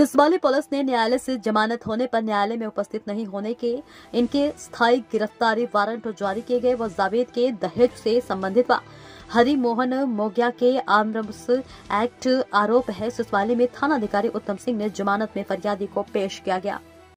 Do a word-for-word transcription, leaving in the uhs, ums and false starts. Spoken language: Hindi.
सिसवाली पुलिस ने न्यायालय से जमानत होने पर न्यायालय में उपस्थित नहीं होने के इनके स्थायी गिरफ्तारी वारंट जारी किए गए। वह जावेद के दहेज से संबंधित व हरि मोहन मोगिया के आर्म्स एक्ट आरोप है। सिसवाली में थानाधिकारी उत्तम सिंह ने जमानत में फरियादी को पेश किया गया।